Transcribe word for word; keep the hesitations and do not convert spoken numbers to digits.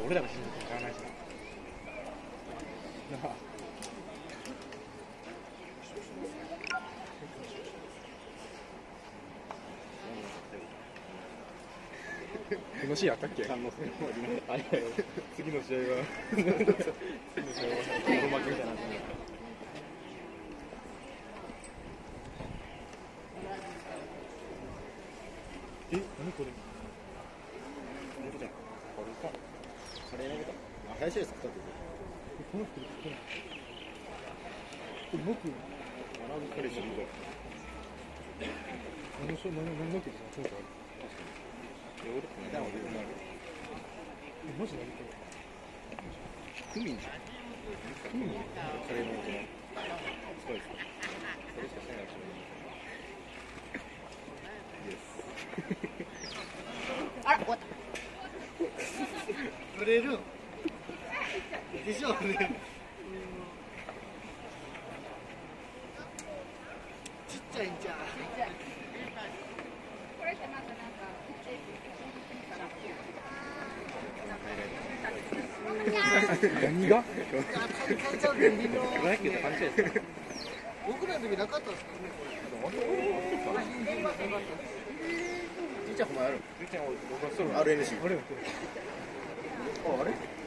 俺らが死んでるかわからないしな。なあ。このシーンあったっけ？あのあれ次の試合は次の試合はボロ負けみたいな。え、何これ？猫ちゃん。これか。カレー猫ちゃん。あ、林です。二つ。この人これ。これ僕。アラブカレーじゃん。何しょ何何の毛ですか？今回。俺って何だろう。マジ何これ？クミンじゃん。クミン？カレーの元の。そうです。それしかしてないかもしれない。 あら、終わった。売れる。でしょ、売れる。ちっちゃいんじゃん。これってまたなんか。 何が？ 僕らの時なかったんですかね、これ。 じいちゃん、お前ある？じいちゃん、俺、僕はソロ。アールエヌシー。あれ？あれ？